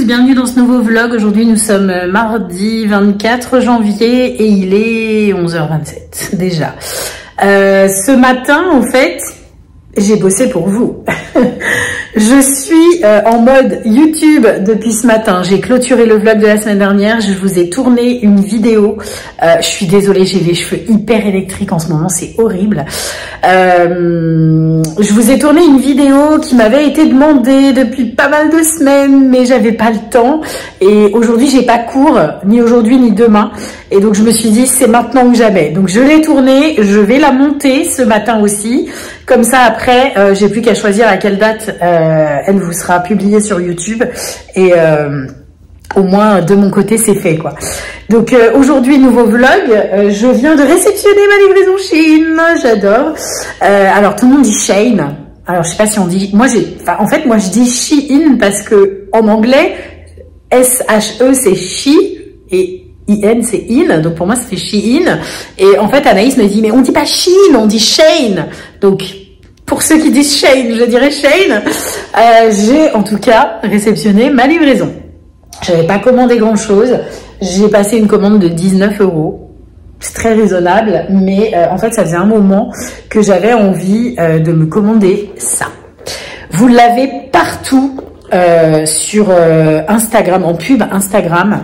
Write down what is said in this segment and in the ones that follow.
bienvenue dans ce nouveau vlog. Aujourd'hui nous sommes mardi 24 janvier et il est 11h27 déjà. Ce matin en fait, j'ai bossé pour vous. Je suis en mode YouTube depuis ce matin. J'ai clôturé le vlog de la semaine dernière. Je vous ai tourné une vidéo. Je suis désolée, j'ai les cheveux hyper électriques en ce moment. C'est horrible. Je vous ai tourné une vidéo qui m'avait été demandée depuis pas mal de semaines, mais j'avais pas le temps. Et aujourd'hui, j'ai pas cours, ni aujourd'hui ni demain. Et donc, je me suis dit, c'est maintenant ou jamais. Donc, je l'ai tournée. Je vais la monter ce matin aussi. Comme ça, après, j'ai plus qu'à choisir à quelle date elle vous sera publiée sur YouTube. Et au moins, de mon côté, c'est fait, quoi. Donc, aujourd'hui, nouveau vlog. Je viens de réceptionner ma livraison Shein. J'adore. Alors, tout le monde dit Shein. Alors, je sais pas si on dit... Moi, en fait, moi, je dis Shein parce que en anglais, S-H-E, c'est She. Et I-N, c'est in, donc pour moi, ça fait Shein. Et en fait, Anaïs me dit, mais on dit pas Shein, on dit Shein. Donc, pour ceux qui disent Shein, je dirais Shein. J'ai en tout cas réceptionné ma livraison. J'avais pas commandé grand chose. J'ai passé une commande de 19 €. C'est très raisonnable, mais en fait, ça faisait un moment que j'avais envie de me commander ça. Vous l'avez partout. Sur Instagram, en pub Instagram,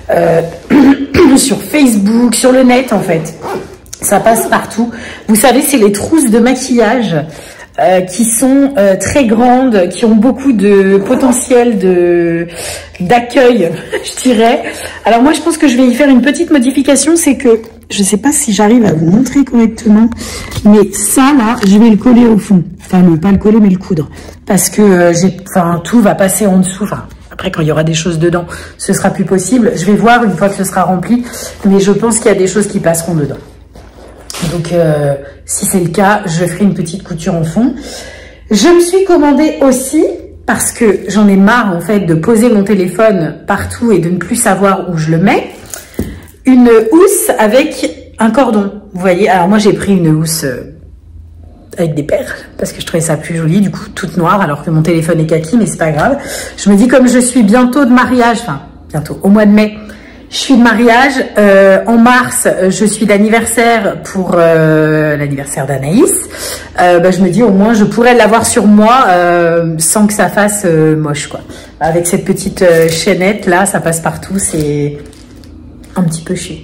sur Facebook, sur le net en fait. Ça passe partout. Vous savez, c'est les trousses de maquillage qui sont très grandes, qui ont beaucoup de potentiel d'accueil, je dirais. Alors moi, je pense que je vais y faire une petite modification, c'est que je sais pas si j'arrive à vous montrer correctement, mais ça là, je vais le coller au fond. Enfin, pas le coller, mais le coudre. Parce que tout va passer en dessous. Enfin, après, quand il y aura des choses dedans, ce sera plus possible. Je vais voir une fois que ce sera rempli, mais je pense qu'il y a des choses qui passeront dedans. Donc, si c'est le cas, je ferai une petite couture en fond. Je me suis commandé aussi, parce que j'en ai marre en fait de poser mon téléphone partout et de ne plus savoir où je le mets, une housse avec un cordon. Vous voyez, alors moi j'ai pris une housse avec des perles parce que je trouvais ça plus joli, du coup toute noire alors que mon téléphone est kaki, mais c'est pas grave. Je me dis, comme je suis bientôt de mariage, enfin bientôt au mois de mai, je suis de mariage, en mars je suis d'anniversaire pour l'anniversaire d'Anaïs. Je me dis, au moins je pourrais l'avoir sur moi sans que ça fasse moche, quoi. Avec cette petite chaînette là, ça passe partout, c'est un petit peu chic.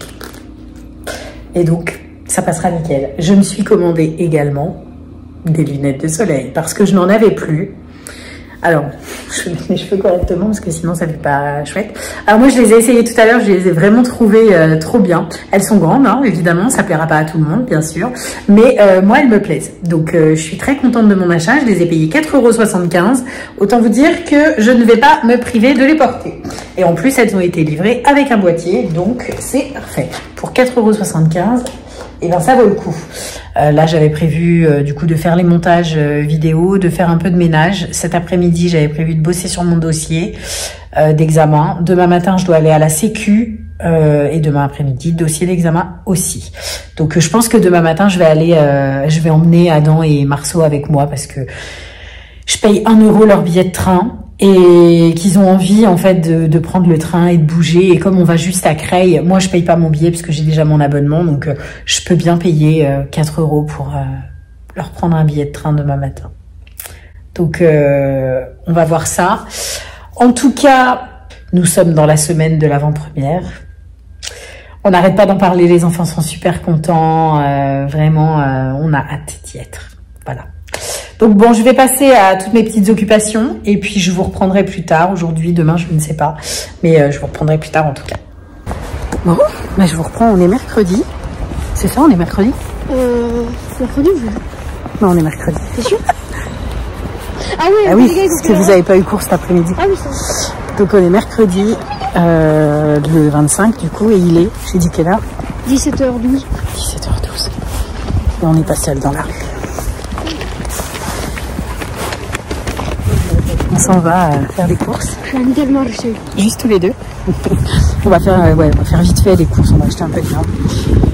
Et donc ça passera nickel. Je me suis commandé également des lunettes de soleil parce que je n'en avais plus. Alors, je vais mettre mes cheveux correctement parce que sinon ça fait pas chouette. Alors moi je les ai essayées tout à l'heure, je les ai vraiment trouvées trop bien. Elles sont grandes, hein, évidemment, ça plaira pas à tout le monde bien sûr, mais moi elles me plaisent. Donc je suis très contente de mon achat, je les ai payées 4,75 €. Autant vous dire que je ne vais pas me priver de les porter. Et en plus elles ont été livrées avec un boîtier, donc c'est parfait. Pour 4,75 €, et ben ça vaut le coup. Là j'avais prévu du coup de faire les montages vidéo, de faire un peu de ménage. Cet après-midi j'avais prévu de bosser sur mon dossier d'examen. Demain matin je dois aller à la sécu et demain après-midi dossier d'examen aussi. Donc je pense que demain matin je vais emmener Adam et Marceau avec moi parce que je paye 1 € leur billet de train. Et qu'ils ont envie en fait de prendre le train et de bouger, et comme on va juste à Creil, moi je paye pas mon billet parce que j'ai déjà mon abonnement, donc je peux bien payer 4 € pour leur prendre un billet de train demain matin. Donc on va voir ça. En tout cas, nous sommes dans la semaine de l'avant-première. On n'arrête pas d'en parler, les enfants sont super contents, vraiment on a hâte d'y être. Voilà. Donc bon, je vais passer à toutes mes petites occupations et puis je vous reprendrai plus tard. Aujourd'hui, demain, je ne sais pas. Mais je vous reprendrai plus tard en tout cas. Bon, bah, je vous reprends, on est mercredi. C'est ça, on est mercredi mercredi ou jeudi? Non, on est mercredi. C'est sûr? Ah oui, parce que vous n'avez pas eu cours cet après-midi. Ah oui, ça. Donc on est mercredi, le 25 du coup, et il est, j'ai dit quelle heure? 17h12. 17h12. Et on n'est pas seul dans la rue. On s'en va faire des courses. Je suis un tellement marché. Juste tous les deux. On va faire vite fait des courses, on va acheter un peu de viande.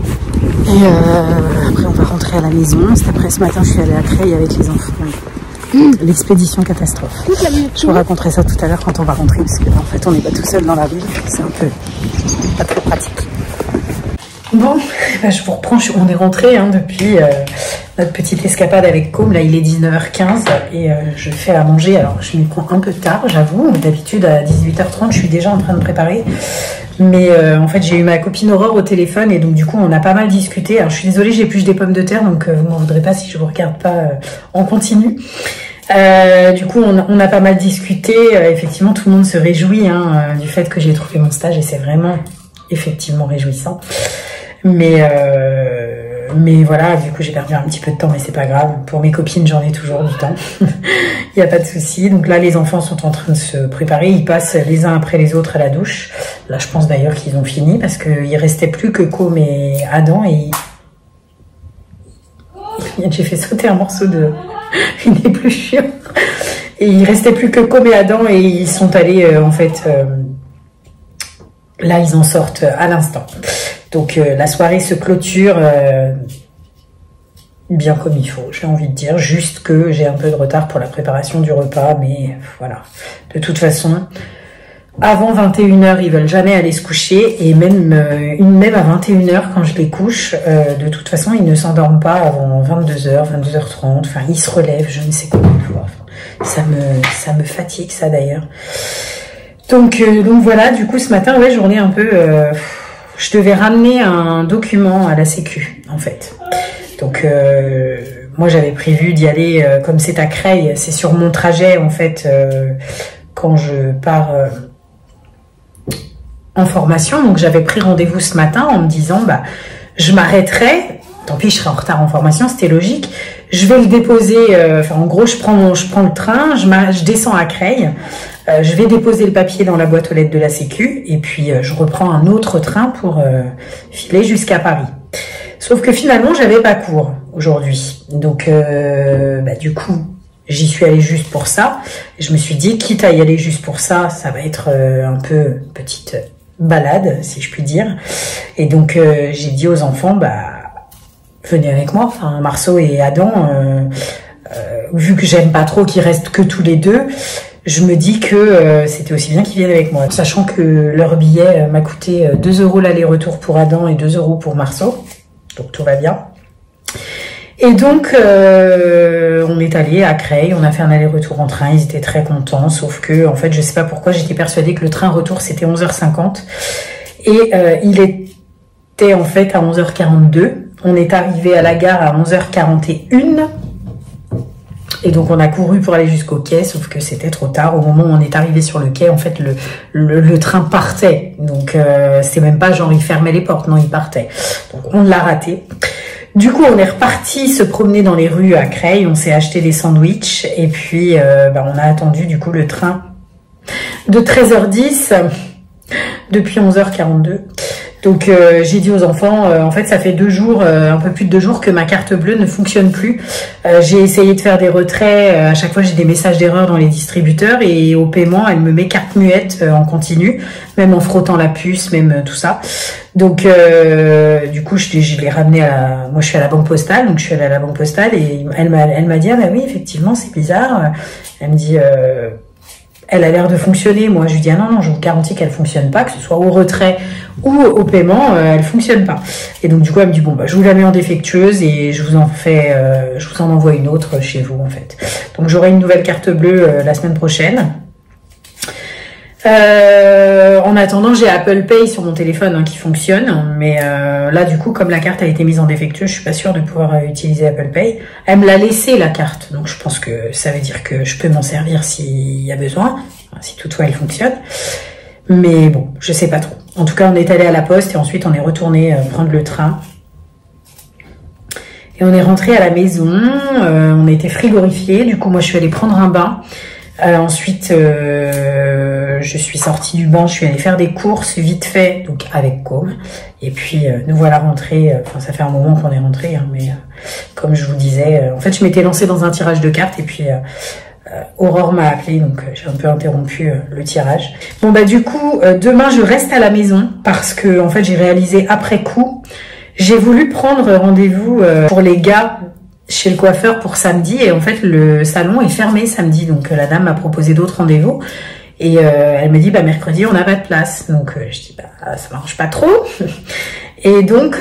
Et après on va rentrer à la maison. Cet après ce matin je suis allée à Creil avec les enfants L'expédition catastrophe. Je vous raconterai ça tout à l'heure quand on va rentrer, parce que en fait on n'est pas tout seul dans la rue, c'est un peu pas très pratique. Bon, bah, je vous reprends, on est rentré depuis notre petite escapade avec Com. Là il est 19h15 et je fais à manger. Alors je m'y prends un peu tard, j'avoue. D'habitude à 18h30 je suis déjà en train de préparer. Mais en fait j'ai eu ma copine Aurore au téléphone et donc du coup on a pas mal discuté. Alors je suis désolée, j'épluche des pommes de terre, donc vous m'en voudrez pas si je vous regarde pas en continu. Du coup on a pas mal discuté. Effectivement tout le monde se réjouit du fait que j'ai trouvé mon stage et c'est vraiment effectivement réjouissant. Mais voilà, du coup j'ai perdu un petit peu de temps, mais c'est pas grave. Pour mes copines, j'en ai toujours du temps. Il n'y a pas de souci. Donc là, les enfants sont en train de se préparer. Ils passent les uns après les autres à la douche. Là, je pense d'ailleurs qu'ils ont fini parce qu'il restait plus que Com et Adam. Et j'ai fait sauter un morceau de une épluchure. Et il restait plus que Com et Adam et ils sont allés en fait. Là, ils en sortent à l'instant. Donc la soirée se clôture bien comme il faut, j'ai envie de dire. Juste que j'ai un peu de retard pour la préparation du repas, mais voilà. De toute façon, avant 21h, ils veulent jamais aller se coucher. Et même à 21h, quand je les couche, de toute façon, ils ne s'endorment pas avant 22h, 22h30. Enfin, ils se relèvent, je ne sais combien de fois. Enfin, ça me fatigue, ça d'ailleurs. Donc voilà, du coup, ce matin, ouais, journée un peu... je devais ramener un document à la Sécu, en fait. Donc, moi, j'avais prévu d'y aller, comme c'est à Creil, c'est sur mon trajet, en fait, quand je pars en formation. Donc, j'avais pris rendez-vous ce matin en me disant, bah, je m'arrêterai. Tant pis, je serai en retard en formation, c'était logique. Je vais le déposer, en gros, je prends le train, je descends à Creil. Je vais déposer le papier dans la boîte aux lettres de la Sécu et puis je reprends un autre train pour filer jusqu'à Paris. Sauf que finalement, j'avais pas cours aujourd'hui. Donc, du coup, j'y suis allée juste pour ça. Et je me suis dit, quitte à y aller juste pour ça, ça va être un peu petite balade, si je puis dire. Et donc, j'ai dit aux enfants, venez avec moi. Enfin, Marceau et Adam, vu que j'aime pas trop qu'ils restent que tous les deux, je me dis que c'était aussi bien qu'ils viennent avec moi. Sachant que leur billet m'a coûté 2 € l'aller-retour pour Adam et 2 € pour Marceau. Donc tout va bien. Et donc, on est allé à Creil, on a fait un aller-retour en train, ils étaient très contents, sauf que, en fait, je sais pas pourquoi, j'étais persuadée que le train retour, c'était 11h50. Et il était en fait à 11h42. On est arrivé à la gare à 11h41. Et donc on a couru pour aller jusqu'au quai, sauf que c'était trop tard. Au moment où on est arrivé sur le quai, en fait, le train partait. Donc c'était même pas genre il fermait les portes, non, il partait. Donc on l'a raté. Du coup, on est reparti se promener dans les rues à Creil. On s'est acheté des sandwichs et puis on a attendu du coup le train de 13h10 depuis 11h42. Donc j'ai dit aux enfants, en fait ça fait 2 jours, un peu plus de 2 jours que ma carte bleue ne fonctionne plus. J'ai essayé de faire des retraits, à chaque fois j'ai des messages d'erreur dans les distributeurs et au paiement elle me met carte muette en continu, même en frottant la puce, même tout ça. Donc du coup je l'ai ramené à moi je suis à la banque postale, donc je suis allée à la banque postale et elle m'a dit ah bah oui effectivement c'est bizarre. Elle me dit elle a l'air de fonctionner. Moi, je lui dis, ah non, je vous garantis qu'elle fonctionne pas, que ce soit au retrait ou au paiement, elle fonctionne pas. Et donc, du coup, elle me dit, bon, je vous la mets en défectueuse et je vous en envoie une autre chez vous, en fait. Donc, j'aurai une nouvelle carte bleue la semaine prochaine. En attendant, j'ai Apple Pay sur mon téléphone qui fonctionne, mais là du coup, comme la carte a été mise en défectueux, je suis pas sûre de pouvoir utiliser Apple Pay. Elle me l'a laissé la carte, donc je pense que ça veut dire que je peux m'en servir s'il y a besoin, si toutefois elle fonctionne. Mais bon, je sais pas trop. En tout cas, on est allé à la poste et ensuite on est retourné prendre le train. Et on est rentré à la maison, on était frigorifiés, du coup moi je suis allée prendre un bain. Ensuite, je suis sortie du bain, je suis allée faire des courses vite fait, donc avec Com. Et puis, nous voilà rentrés. Enfin, ça fait un moment qu'on est rentrés, mais comme je vous disais, en fait, je m'étais lancée dans un tirage de cartes et puis Aurore m'a appelé, donc j'ai un peu interrompu le tirage. Bon, du coup, demain, je reste à la maison parce que, en fait, j'ai réalisé après coup, j'ai voulu prendre rendez-vous pour les gars chez le coiffeur pour samedi et en fait le salon est fermé samedi, donc la dame m'a proposé d'autres rendez-vous et elle me dit bah mercredi on n'a pas de place, donc je dis bah ça m'arrange pas trop et donc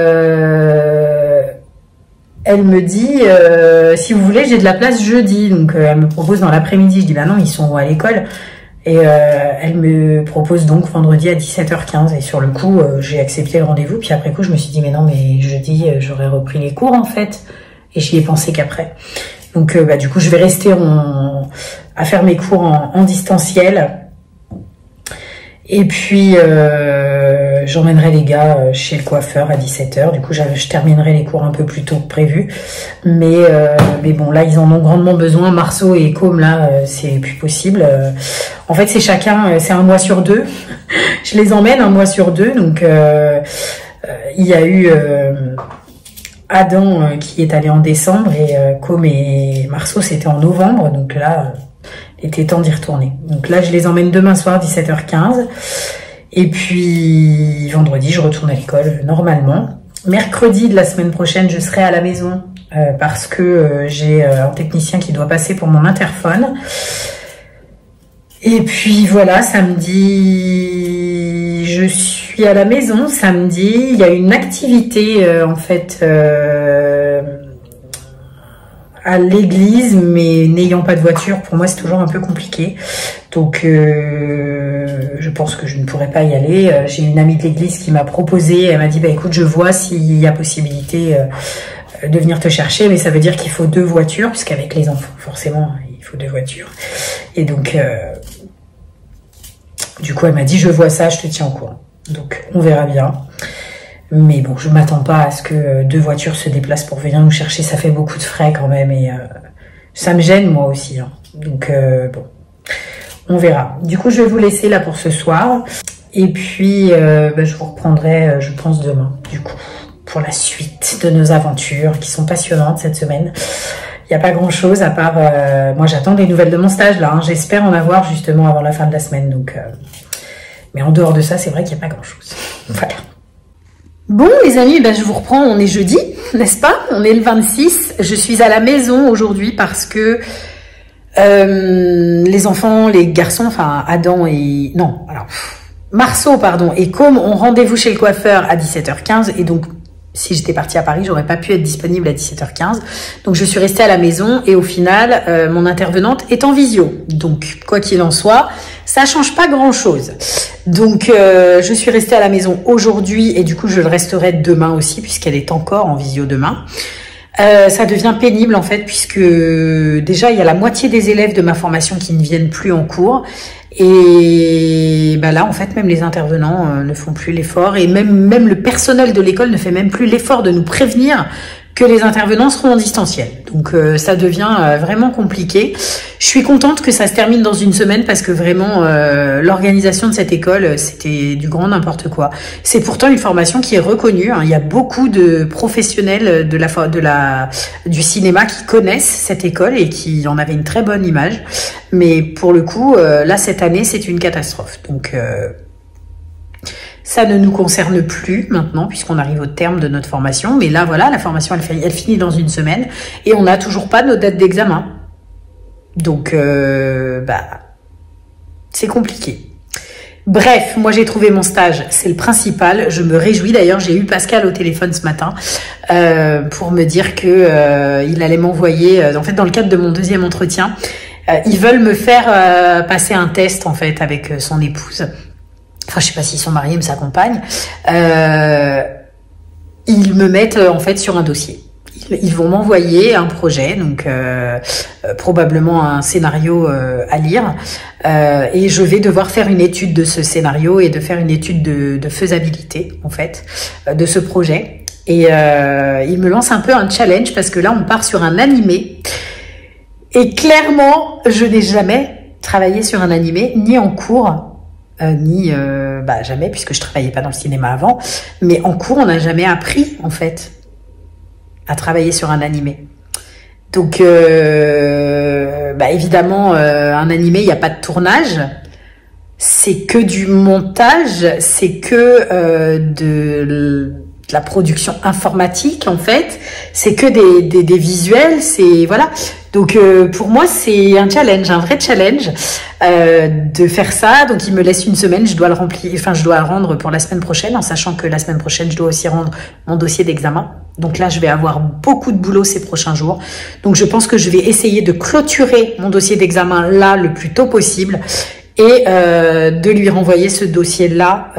elle me dit si vous voulez j'ai de la place jeudi, donc elle me propose dans l'après-midi, je dis bah non ils sont à l'école et elle me propose donc vendredi à 17h15 et sur le coup j'ai accepté le rendez-vous, puis après coup je me suis dit mais non mais jeudi j'aurais repris les cours en fait. Et j'y ai pensé qu'après. Donc, bah, du coup, je vais rester à faire mes cours en distanciel. Et puis, j'emmènerai les gars chez le coiffeur à 17h. Du coup, je terminerai les cours un peu plus tôt que prévu. Mais bon, là, ils en ont grandement besoin. Marceau et Com, là, c'est plus possible. En fait, c'est chacun, c'est un mois sur deux. Je les emmène un mois sur deux. Donc, il y a eu... Adam qui est allé en décembre et Com et Marceau c'était en novembre, donc là il était temps d'y retourner. Donc là je les emmène demain soir 17h15 et puis vendredi je retourne à l'école normalement. Mercredi de la semaine prochaine je serai à la maison parce que j'ai un technicien qui doit passer pour mon interphone. Et puis voilà, samedi je suis à la maison. Samedi il y a une activité en fait à l'église, mais n'ayant pas de voiture pour moi c'est toujours un peu compliqué, donc je pense que je ne pourrai pas y aller. J'ai une amie de l'église qui m'a proposé, elle m'a dit bah écoute je vois s'il y a possibilité de venir te chercher, mais ça veut dire qu'il faut 2 voitures puisqu'avec les enfants forcément il faut 2 voitures et donc du coup elle m'a dit je vois ça, je te tiens au courant. Donc on verra bien. Mais bon, je m'attends pas à ce que 2 voitures se déplacent pour venir nous chercher. Ça fait beaucoup de frais quand même et ça me gêne moi aussi. Hein. Donc bon, on verra. Du coup, je vais vous laisser là pour ce soir. Et puis, bah, je vous reprendrai, je pense, demain, du coup, pour la suite de nos aventures qui sont passionnantes cette semaine. Il n'y a pas grand-chose à part... moi, j'attends des nouvelles de mon stage là. Hein. J'espère en avoir justement avant la fin de la semaine. Donc, mais en dehors de ça, c'est vrai qu'il n'y a pas grand-chose. Voilà. Bon les amis, ben, je vous reprends, on est jeudi, n'est-ce pas? On est le 26, je suis à la maison aujourd'hui parce que les enfants, les garçons, enfin Adam et... Non, alors Marceau, pardon, et Com ont rendez-vous chez le coiffeur à 17h15 et donc si j'étais partie à Paris, j'aurais pas pu être disponible à 17h15. Donc je suis restée à la maison et au final, mon intervenante est en visio. Donc quoi qu'il en soit, ça change pas grand-chose. Donc je suis restée à la maison aujourd'hui et du coup je le resterai demain aussi puisqu'elle est encore en visio demain. Ça devient pénible en fait puisque déjà il y a la moitié des élèves de ma formation qui ne viennent plus en cours et bah là en fait même les intervenants ne font plus l'effort et même le personnel de l'école ne fait même plus l'effort de nous prévenir que les intervenants seront en distanciel. Donc ça devient vraiment compliqué. Je suis contente que ça se termine dans une semaine parce que vraiment l'organisation de cette école c'était du grand n'importe quoi. C'est pourtant une formation qui est reconnue. Hein. Il y a beaucoup de professionnels du cinéma qui connaissent cette école et qui en avaient une très bonne image. Mais pour le coup, là cette année c'est une catastrophe. Donc ça ne nous concerne plus maintenant puisqu'on arrive au terme de notre formation. Mais là, voilà, la formation, elle finit dans une semaine et on n'a toujours pas nos dates d'examen. Donc, bah, c'est compliqué. Bref, moi, j'ai trouvé mon stage. C'est le principal. Je me réjouis. D'ailleurs, j'ai eu Pascal au téléphone ce matin pour me dire que il allait m'envoyer, en fait, dans le cadre de mon 2e entretien, ils veulent me faire passer un test, en fait, avec son épouse. Enfin, je sais pas s'ils sont mariés, mais sa compagne. Ils me mettent en fait sur un dossier. Ils vont m'envoyer un projet, donc probablement un scénario à lire, et je vais devoir faire une étude de ce scénario et de faire une étude de faisabilité en fait de ce projet. Et ils me lancent un peu un challenge parce que là on part sur un animé. Et clairement, je n'ai jamais travaillé sur un animé, ni en cours. Bah jamais puisque je travaillais pas dans le cinéma avant, mais en cours on n'a jamais appris en fait à travailler sur un animé. Donc bah évidemment un animé il n'y a pas de tournage, c'est que du montage, c'est que de de la production informatique en fait, c'est que des visuels, c'est voilà. Donc pour moi c'est un challenge, un vrai challenge de faire ça. Donc il me laisse une semaine, je dois le remplir, enfin je dois le rendre pour la semaine prochaine, en sachant que la semaine prochaine je dois aussi rendre mon dossier d'examen. Donc là je vais avoir beaucoup de boulot ces prochains jours. Donc je pense que je vais essayer de clôturer mon dossier d'examen là le plus tôt possible et de lui renvoyer ce dossier là.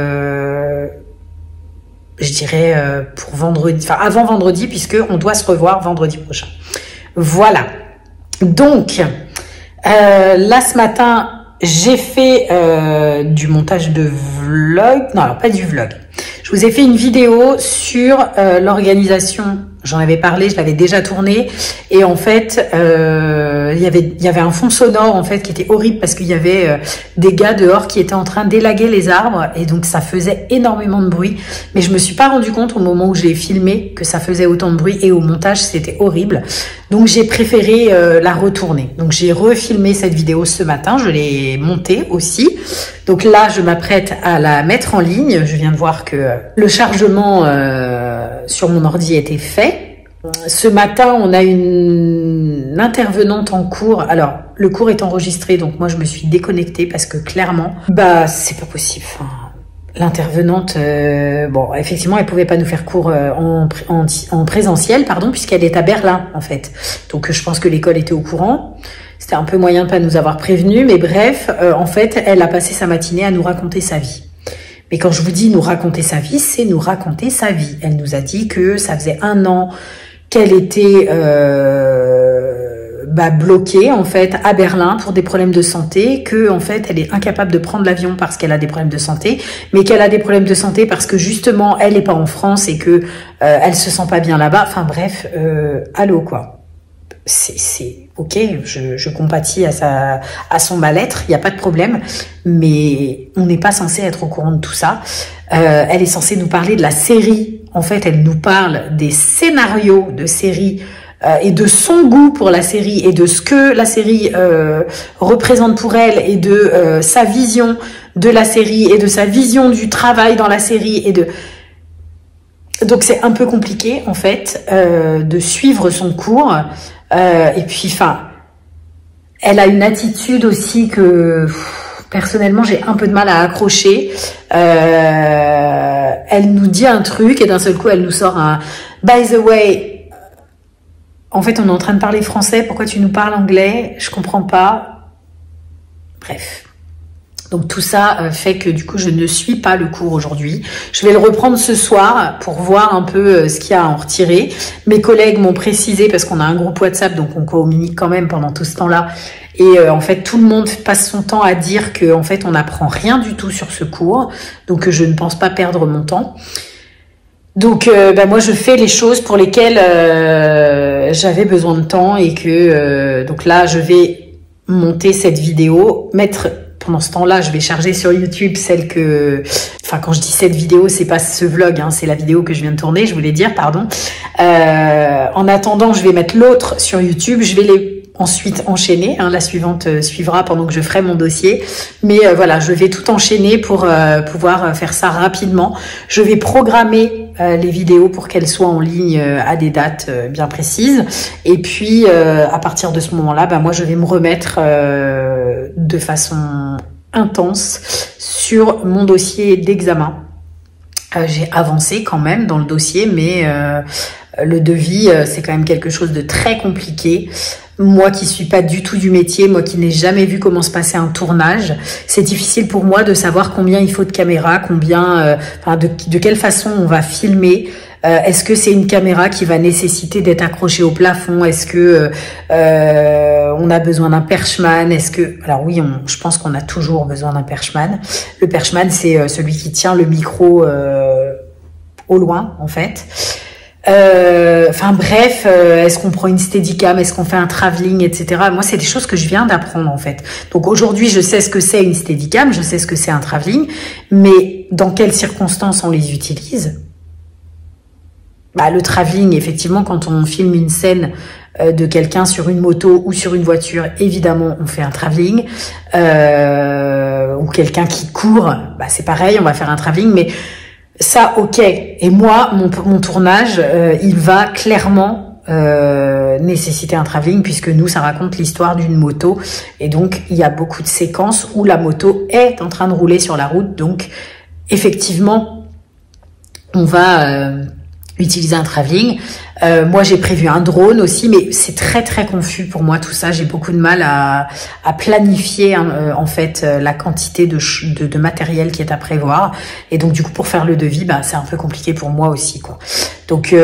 Je dirais pour vendredi, enfin avant vendredi, puisque on doit se revoir vendredi prochain. Voilà. Donc là ce matin j'ai fait du montage de vlog. Non, alors pas du vlog. Je vous ai fait une vidéo sur l'organisation. J'en avais parlé, je l'avais déjà tourné. Et en fait, il y avait un fond sonore en fait qui était horrible parce qu'il y avait des gars dehors qui étaient en train d'élaguer les arbres et donc ça faisait énormément de bruit. Mais je me suis pas rendu compte au moment où je l'ai filmé que ça faisait autant de bruit et au montage c'était horrible. Donc j'ai préféré la retourner. Donc j'ai refilmé cette vidéo ce matin, je l'ai montée aussi. Donc là je m'apprête à la mettre en ligne. Je viens de voir que le chargement sur mon ordi était fait. Ce matin, on a une intervenante en cours. Alors, le cours est enregistré, donc moi, je me suis déconnectée parce que clairement, bah, c'est pas possible. Enfin, l'intervenante, bon, effectivement, elle pouvait pas nous faire cours en présentiel, pardon, puisqu'elle est à Berlin, en fait. Donc, je pense que l'école était au courant. C'était un peu moyen de pas nous avoir prévenus, mais bref, en fait, elle a passé sa matinée à nous raconter sa vie. Mais quand je vous dis nous raconter sa vie, c'est nous raconter sa vie. Elle nous a dit que ça faisait 1 an qu'elle était bloquée en fait à Berlin pour des problèmes de santé, que en fait elle est incapable de prendre l'avion parce qu'elle a des problèmes de santé, mais qu'elle a des problèmes de santé parce que justement elle n'est pas en France et que elle se sent pas bien là-bas. Enfin bref, allô quoi. C'est ok, je compatis à son mal-être, il n'y a pas de problème, mais on n'est pas censé être au courant de tout ça. Elle est censée nous parler de la série. En fait, elle nous parle des scénarios de série et de son goût pour la série et de ce que la série représente pour elle et de sa vision de la série et de sa vision du travail dans la série et de... Donc c'est un peu compliqué en fait de suivre son cours. Et puis, enfin, elle a une attitude aussi que personnellement j'ai un peu de mal à accrocher. Elle nous dit un truc et d'un seul coup elle nous sort un by the way. En fait, on est en train de parler français. Pourquoi tu nous parles anglais? Je comprends pas. Bref. Donc tout ça fait que du coup je ne suis pas le cours aujourd'hui. Je vais le reprendre ce soir pour voir un peu ce qu'il y a à en retirer. Mes collègues m'ont précisé, parce qu'on a un groupe WhatsApp, donc on communique quand même pendant tout ce temps-là. Et en fait tout le monde passe son temps à dire que en fait on n'apprend rien du tout sur ce cours. Donc je ne pense pas perdre mon temps. Donc moi je fais les choses pour lesquelles j'avais besoin de temps et que donc là je vais monter cette vidéo, pendant ce temps-là, je vais charger sur YouTube celle que... Enfin, quand je dis cette vidéo, c'est pas ce vlog, hein, c'est la vidéo que je viens de tourner, je voulais dire, pardon. En attendant, je vais mettre l'autre sur YouTube. Je vais les ensuite enchaîner. Hein, la suivante suivra pendant que je ferai mon dossier. Mais voilà, je vais tout enchaîner pour pouvoir faire ça rapidement. Je vais programmer les vidéos pour qu'elles soient en ligne à des dates bien précises. Et puis, à partir de ce moment-là, moi, je vais me remettre de façon intense sur mon dossier d'examen. J'ai avancé quand même dans le dossier, mais le devis, c'est quand même quelque chose de très compliqué. Moi qui suis pas du tout du métier, moi qui n'ai jamais vu comment se passait un tournage, c'est difficile pour moi de savoir combien il faut de caméras, combien, de quelle façon on va filmer. Est-ce que c'est une caméra qui va nécessiter d'être accrochée au plafond? Est-ce que on a besoin d'un perchman? Est-ce que... Alors oui, je pense qu'on a toujours besoin d'un perchman. Le perchman, c'est celui qui tient le micro au loin, en fait. Enfin bref, est-ce qu'on prend une Steadicam? Est-ce qu'on fait un travelling, etc. Moi, c'est des choses que je viens d'apprendre, en fait. Donc aujourd'hui, je sais ce que c'est une Steadicam, je sais ce que c'est un travelling, mais dans quelles circonstances on les utilise? Le travelling, effectivement, quand on filme une scène de quelqu'un sur une moto ou sur une voiture, évidemment, on fait un travelling. Ou quelqu'un qui court, c'est pareil, on va faire un travelling. Mais Ça, ok. Et moi, mon tournage, il va clairement nécessiter un travelling, puisque nous, ça raconte l'histoire d'une moto. Et donc, il y a beaucoup de séquences où la moto est en train de rouler sur la route. Donc, effectivement, on va utiliser un travelling. Moi, j'ai prévu un drone aussi, mais c'est très très confus pour moi tout ça. J'ai beaucoup de mal à planifier en fait la quantité de matériel qui est à prévoir. Et donc du coup, pour faire le devis, bah c'est un peu compliqué pour moi aussi, quoi. Donc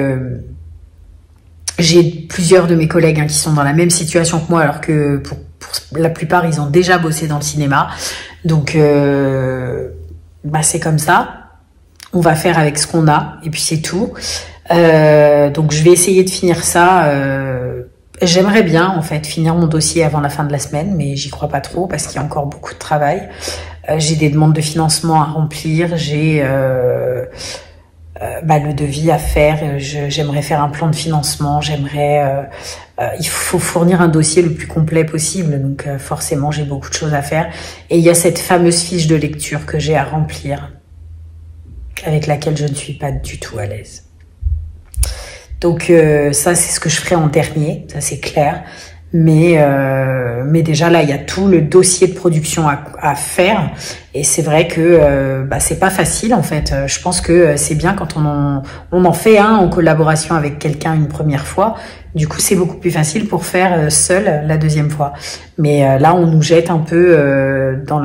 j'ai plusieurs de mes collègues qui sont dans la même situation que moi, alors que pour la plupart, ils ont déjà bossé dans le cinéma. Donc bah c'est comme ça. On va faire avec ce qu'on a et puis c'est tout. Donc je vais essayer de finir ça. J'aimerais bien en fait finir mon dossier avant la fin de la semaine, mais j'y crois pas trop parce qu'il y a encore beaucoup de travail. J'ai des demandes de financement à remplir, j'ai le devis à faire. J'aimerais faire un plan de financement. J'aimerais. Il faut fournir un dossier le plus complet possible, donc forcément j'ai beaucoup de choses à faire. Et il y a cette fameuse fiche de lecture que j'ai à remplir, avec laquelle je ne suis pas du tout à l'aise. Donc ça, c'est ce que je ferai en dernier, ça c'est clair. Mais déjà là, il y a tout le dossier de production à faire. Et c'est vrai que c'est pas facile en fait. Je pense que c'est bien quand on en fait un en collaboration avec quelqu'un une première fois. Du coup, c'est beaucoup plus facile pour faire seul la deuxième fois. Mais là, on nous jette un peu dans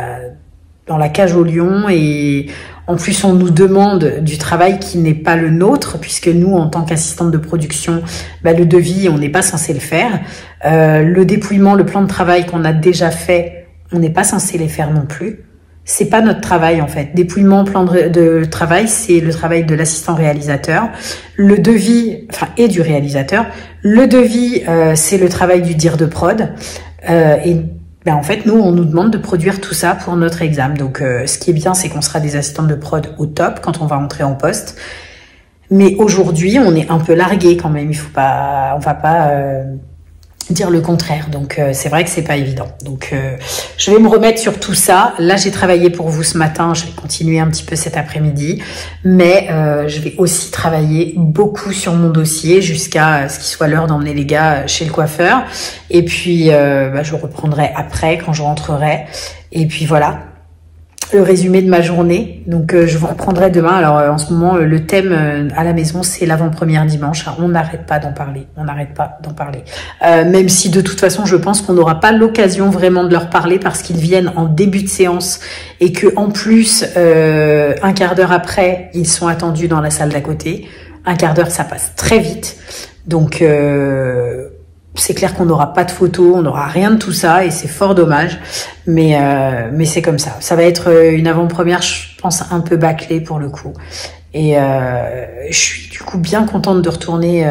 la cage au lion, et en plus, on nous demande du travail qui n'est pas le nôtre, puisque nous, en tant qu'assistante de production, le devis, on n'est pas censé le faire. Le dépouillement, le plan de travail qu'on a déjà fait, on n'est pas censé les faire non plus. C'est pas notre travail, en fait. Dépouillement, plan de travail, c'est le travail de l'assistant réalisateur. Le devis, et du réalisateur. Le devis, c'est le travail du dire de prod. En fait, nous, on nous demande de produire tout ça pour notre examen. Donc, ce qui est bien, c'est qu'on sera des assistantes de prod au top quand on va entrer en poste. Mais aujourd'hui, on est un peu largué quand même. On va pas dire le contraire. Donc, c'est vrai que c'est pas évident. Donc, je vais me remettre sur tout ça. Là, j'ai travaillé pour vous ce matin. Je vais continuer un petit peu cet après-midi. Mais je vais aussi travailler beaucoup sur mon dossier jusqu'à ce qu'il soit l'heure d'emmener les gars chez le coiffeur. Et puis, je reprendrai après quand je rentrerai. Et puis voilà, le résumé de ma journée. Donc, je vous reprendrai demain. Alors, en ce moment, le thème à la maison, c'est l'avant-première dimanche. On n'arrête pas d'en parler. On n'arrête pas d'en parler. Même si, de toute façon, je pense qu'on n'aura pas l'occasion vraiment de leur parler parce qu'ils viennent en début de séance et que, en plus, un quart d'heure après, ils sont attendus dans la salle d'à côté. Un quart d'heure, ça passe très vite. Donc, c'est clair qu'on n'aura pas de photos, on n'aura rien de tout ça et c'est fort dommage. Mais c'est comme ça. Ça va être une avant-première, je pense, un peu bâclée pour le coup. Et je suis du coup bien contente de retourner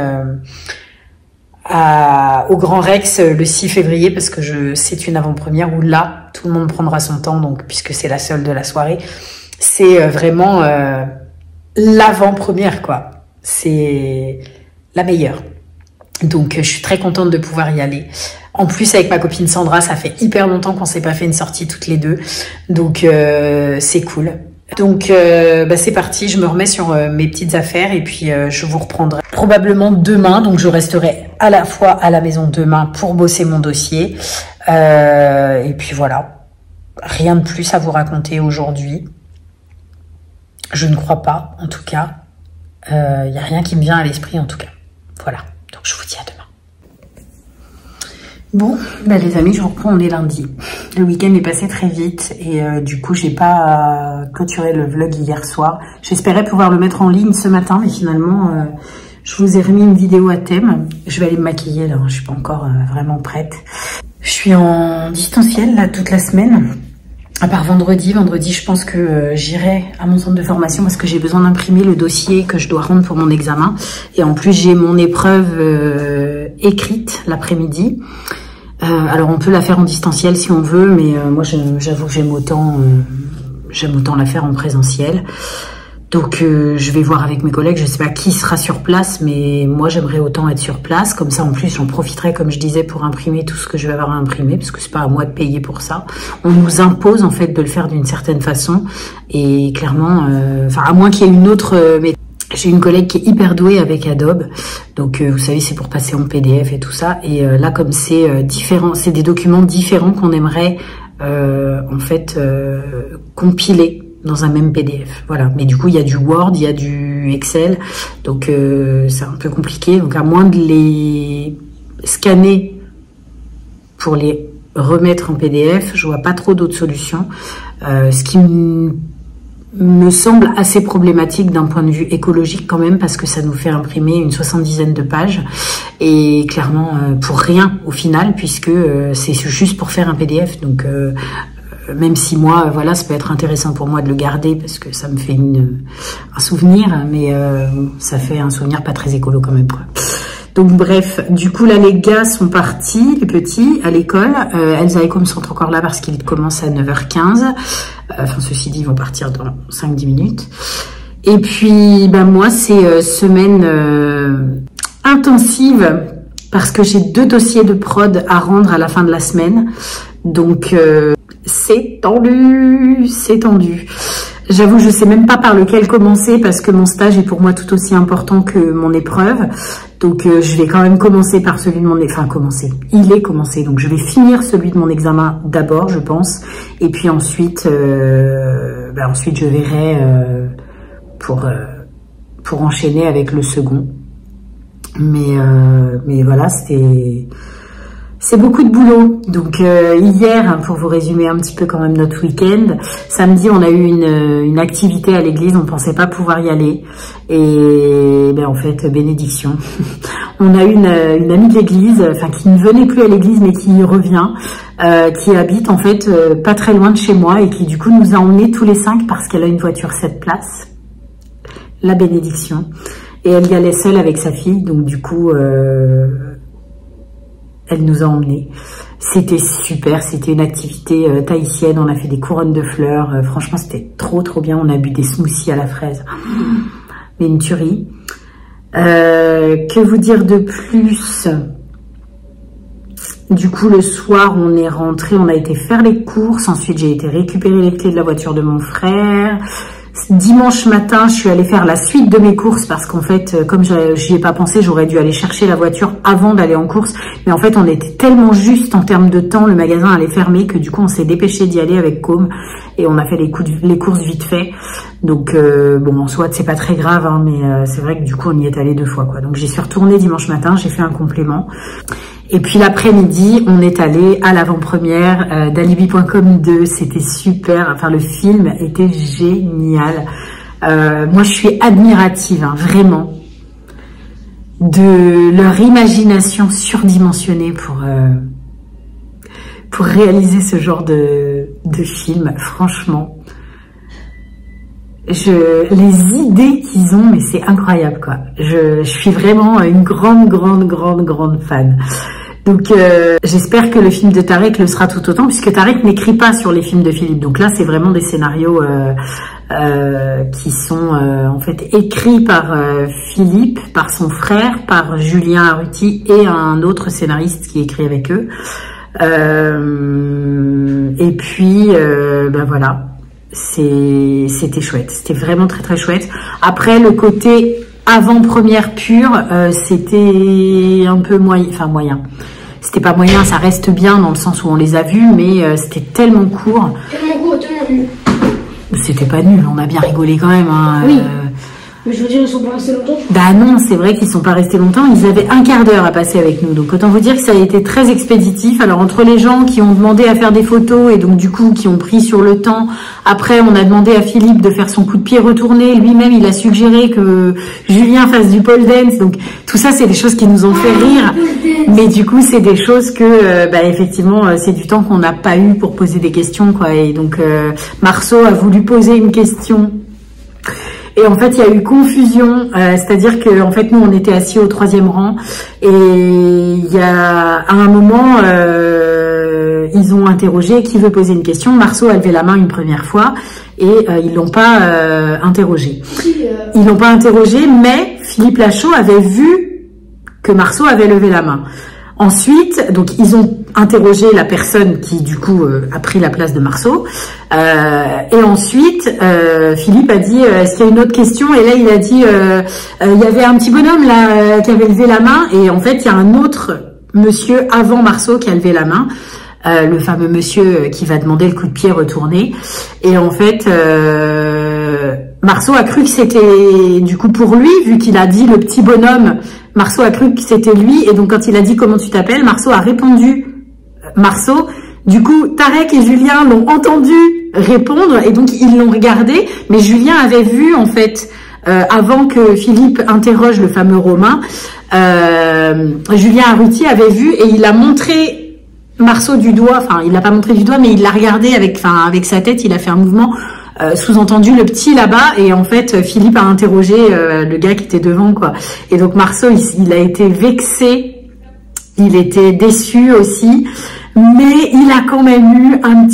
au Grand Rex le 6 février parce que c'est une avant-première où là, tout le monde prendra son temps, donc puisque c'est la seule de la soirée. C'est vraiment l'avant-première, quoi. C'est la meilleure. Donc, je suis très contente de pouvoir y aller. En plus, avec ma copine Sandra, ça fait hyper longtemps qu'on s'est pas fait une sortie toutes les deux. Donc, c'est cool. Donc, c'est parti. Je me remets sur mes petites affaires et puis je vous reprendrai probablement demain. Donc, je resterai à la fois à la maison demain pour bosser mon dossier. Et puis voilà. Rien de plus à vous raconter aujourd'hui. Je ne crois pas, en tout cas. Il n'y a rien qui me vient à l'esprit, en tout cas. Voilà. Donc, je vous dis à demain. Bon, les amis, je vous reprends, on est lundi. Le week-end est passé très vite et du coup, j'ai pas clôturé le vlog hier soir. J'espérais pouvoir le mettre en ligne ce matin, mais finalement, je vous ai remis une vidéo à thème. Je vais aller me maquiller, là, je suis pas encore vraiment prête. Je suis en distanciel, là, toute la semaine. À part vendredi, je pense que j'irai à mon centre de formation parce que j'ai besoin d'imprimer le dossier que je dois rendre pour mon examen. Et en plus, j'ai mon épreuve écrite l'après-midi. Alors, on peut la faire en distanciel si on veut, mais moi, j'avoue que j'aime autant la faire en présentiel. Donc je vais voir avec mes collègues, je sais pas qui sera sur place, mais moi j'aimerais autant être sur place. Comme ça en plus j'en profiterai, comme je disais, pour imprimer tout ce que je vais avoir à imprimer, parce que c'est pas à moi de payer pour ça. On nous impose en fait de le faire d'une certaine façon, et clairement, enfin à moins qu'il y ait une autre méthode. J'ai une collègue qui est hyper douée avec Adobe, donc vous savez c'est pour passer en PDF et tout ça. Et là comme c'est différent, c'est des documents différents qu'on aimerait en fait compiler dans un même PDF, voilà. Mais du coup, il y a du Word, il y a du Excel, donc c'est un peu compliqué. Donc à moins de les scanner pour les remettre en PDF, je vois pas trop d'autres solutions. Ce qui me semble assez problématique d'un point de vue écologique quand même, parce que ça nous fait imprimer une 70aine de pages, et clairement pour rien au final, puisque c'est juste pour faire un PDF. Donc même si moi, voilà, ça peut être intéressant pour moi de le garder parce que ça me fait un souvenir, mais ça fait un souvenir pas très écolo quand même, quoi. Donc bref, du coup là les gars sont partis, les petits, à l'école. Elsa et Com sont encore là parce qu'ils commencent à 9h15. Enfin ceci dit, ils vont partir dans 5-10 minutes. Et puis ben moi c'est semaine intensive parce que j'ai 2 dossiers de prod à rendre à la fin de la semaine. Donc c'est tendu, c'est tendu. J'avoue, je sais même pas par lequel commencer parce que mon stage est pour moi tout aussi important que mon épreuve. Donc je vais quand même commencer par celui de mon... Enfin commencer, il est commencé. Donc je vais finir celui de mon examen d'abord, je pense. Et puis ensuite, ensuite je verrai pour enchaîner avec le second. Mais voilà, c'est beaucoup de boulot. Donc hier, pour vous résumer un petit peu quand même notre week-end, samedi on a eu une activité à l'église, on pensait pas pouvoir y aller, et ben en fait bénédiction. On a eu une amie de l'église, enfin qui ne venait plus à l'église mais qui y revient, qui habite en fait pas très loin de chez moi, et qui du coup nous a emmenés tous les 5 parce qu'elle a une voiture 7 places. La bénédiction. Et elle y allait seule avec sa fille, donc du coup elle nous a emmenés. C'était super, c'était une activité tahitienne, on a fait des couronnes de fleurs, franchement c'était trop bien, on a bu des smoothies à la fraise, mais une tuerie. Que vous dire de plus? Du coup le soir on est rentré, on a été faire les courses, ensuite j'ai été récupérer les clés de la voiture de mon frère. Dimanche matin, je suis allée faire la suite de mes courses parce qu'en fait, comme j'y ai pas pensé, j'aurais dû aller chercher la voiture avant d'aller en course. Mais en fait, on était tellement juste en termes de temps, le magasin allait fermer, que du coup, on s'est dépêché d'y aller avec Com et on a fait les courses vite fait. Donc, bon, en soit, c'est pas très grave, hein, mais c'est vrai que du coup, on y est allé 2 fois, quoi. Donc, j'y suis retournée dimanche matin, j'ai fait un complément. Et puis l'après-midi, on est allé à l'avant-première d'Alibi.com 2. C'était super. Enfin, le film était génial. Moi, je suis admirative, hein, vraiment, de leur imagination surdimensionnée pour réaliser ce genre de film. Franchement, les idées qu'ils ont, mais c'est incroyable, quoi. Je suis vraiment une grande fan. Donc j'espère que le film de Tarek le sera tout autant, puisque Tarek n'écrit pas sur les films de Philippe. Donc là, c'est vraiment des scénarios qui sont en fait écrits par Philippe, par son frère, par Julien Arruti et un autre scénariste qui écrit avec eux. Et puis, ben voilà. C'était chouette, c'était vraiment très chouette. Après, le côté avant-première pure, c'était un peu moyen. C'était pas moyen, ça reste bien dans le sens où on les a vus, mais c'était tellement court. Tellement nul. C'était pas nul, on a bien rigolé quand même. Hein, oui. Mais je veux dire, ils sont pas restés longtemps. Bah non, c'est vrai qu'ils sont pas restés longtemps. Ils avaient un quart d'heure à passer avec nous. Donc autant vous dire que ça a été très expéditif. Alors entre les gens qui ont demandé à faire des photos et donc du coup qui ont pris sur le temps. Après, on a demandé à Philippe de faire son coup de pied retourné. Lui-même, il a suggéré que Julien fasse du pole dance. Donc tout ça, c'est des choses qui nous ont fait rire. Mais du coup, c'est des choses que, effectivement, c'est du temps qu'on n'a pas eu pour poser des questions, quoi. Et donc Marceau a voulu poser une question. Et en fait, il y a eu confusion, c'est-à-dire que en fait, nous, on était assis au 3e rang, et il y a à un moment, ils ont interrogé qui veut poser une question. Marceau a levé la main une première fois et ils l'ont pas interrogé. Ils l'ont pas interrogé, mais Philippe Lachaud avait vu que Marceau avait levé la main. Ensuite, donc ils ont interrogé la personne qui du coup a pris la place de Marceau. Et ensuite, Philippe a dit est-ce qu'il y a une autre question? Et là, il a dit il y avait un petit bonhomme là qui avait levé la main. Et en fait, il y a un autre monsieur avant Marceau qui a levé la main. Le fameux monsieur qui va demander le coup de pied retourné. Et en fait, Marceau a cru que c'était du coup pour lui, vu qu'il a dit le petit bonhomme. Marceau a cru que c'était lui. Et donc, quand il a dit comment tu t'appelles, Marceau a répondu Marceau. Du coup, Tarek et Julien l'ont entendu répondre et donc ils l'ont regardé. Mais Julien avait vu en fait, avant que Philippe interroge le fameux Romain, Julien Arruti avait vu et il a montré Marceau du doigt. Enfin, il l'a pas montré du doigt, mais il l'a regardé avec sa tête. Il a fait un mouvement. Sous-entendu le petit là-bas, et en fait Philippe a interrogé le gars qui était devant, quoi. Et donc Marceau il a été vexé, il était déçu aussi, mais il a quand même eu un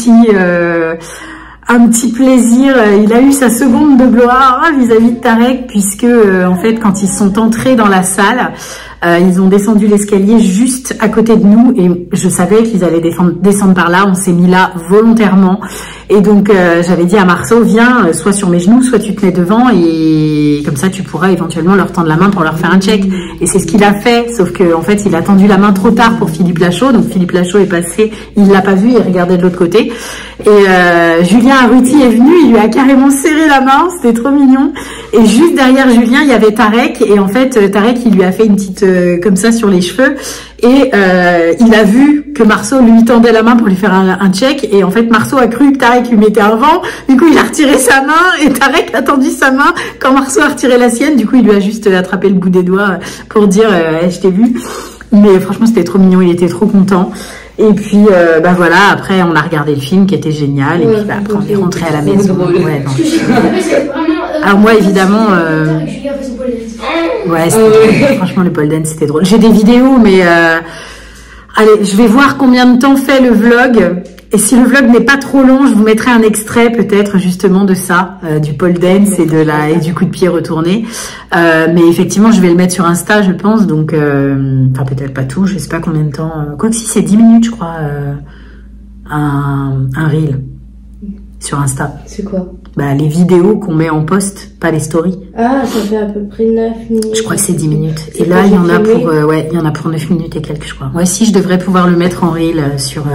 petit plaisir. Il a eu sa seconde de gloire vis-à-vis de Tarek, puisque en fait quand ils sont entrés dans la salle, ils ont descendu l'escalier juste à côté de nous et je savais qu'ils allaient descendre par là. On s'est mis là volontairement et donc j'avais dit à Marceau, viens, soit sur mes genoux, soit tu te mets devant et comme ça tu pourras éventuellement leur tendre la main pour leur faire un check. Et c'est ce qu'il a fait, sauf que en fait il a tendu la main trop tard pour Philippe Lachaud. Donc Philippe Lachaud est passé, il l'a pas vu, il regardait de l'autre côté. Et Julien Arruti est venu, il lui a carrément serré la main, c'était trop mignon. Et juste derrière Julien, il y avait Tarek et en fait Tarek il lui a fait une petite comme ça sur les cheveux et il a vu que Marceau lui tendait la main pour lui faire un check et en fait Marceau a cru que Tarek lui mettait un vent, du coup il a retiré sa main et Tarek a tendu sa main quand Marceau a retiré la sienne, du coup il lui a juste attrapé le bout des doigts pour dire je t'ai vu. Mais franchement c'était trop mignon, il était trop content. Et puis bah voilà, après on a regardé le film qui était génial et puis bah, après on est rentré à la maison. Ouais, non. Alors moi évidemment ouais, franchement le pole dance c'était drôle. J'ai des vidéos mais allez, je vais voir combien de temps fait le vlog et si le vlog n'est pas trop long, je vous mettrai un extrait peut-être justement de ça, du pole dance et du coup de pied retourné. Mais effectivement, je vais le mettre sur Insta, je pense. Donc, enfin peut-être pas tout, je sais pas combien de temps. Quoi que si c'est 10 minutes, je crois, un reel sur Insta. C'est quoi? Bah les vidéos qu'on met en post, pas les stories. Ah, ça fait à peu près 9 minutes. Je crois que c'est 10 minutes. Et là, il y en a pour ouais, il y en a pour 9 minutes et quelques, je crois. Moi aussi, je devrais pouvoir le mettre en reel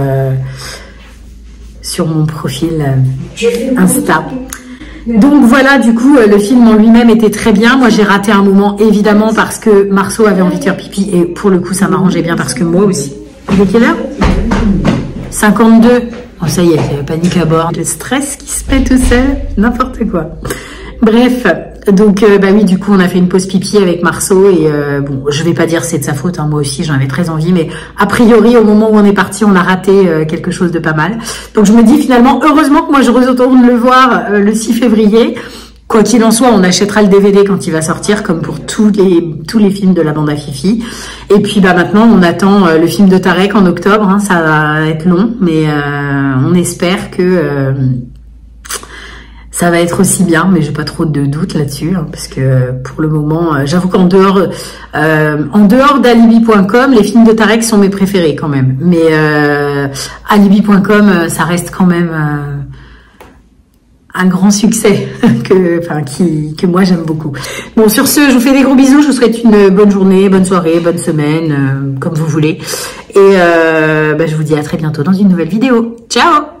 sur mon profil Insta. Donc voilà, du coup, le film en lui-même était très bien. Moi, j'ai raté un moment, évidemment, parce que Marceau avait envie de faire pipi. Et pour le coup, ça m'arrangeait bien parce que moi aussi. Il est quelle heure? 52. Oh, ça y est, c'est la panique à bord. Le stress qui se fait tout seul, n'importe quoi. Bref, donc bah oui, du coup, on a fait une pause pipi avec Marceau et bon, je vais pas dire c'est de sa faute, hein, moi aussi, j'en avais très envie, mais a priori, au moment où on est parti, on a raté quelque chose de pas mal. Donc je me dis finalement, heureusement que moi je retourne le voir le 6 février. Quoi qu'il en soit, on achètera le DVD quand il va sortir, comme pour tous les films de la bande à Fifi. Et puis bah maintenant, on attend le film de Tarek en octobre. Hein, ça va être long, mais on espère que ça va être aussi bien. Mais j'ai pas trop de doutes là-dessus, hein, parce que pour le moment, j'avoue qu'en dehors d'Alibi.com, les films de Tarek sont mes préférés quand même. Mais Alibi.com, ça reste quand même un grand succès que moi j'aime beaucoup. Bon, sur ce, je vous fais des gros bisous, je vous souhaite une bonne journée, bonne soirée, bonne semaine, comme vous voulez. Et bah, je vous dis à très bientôt dans une nouvelle vidéo. Ciao!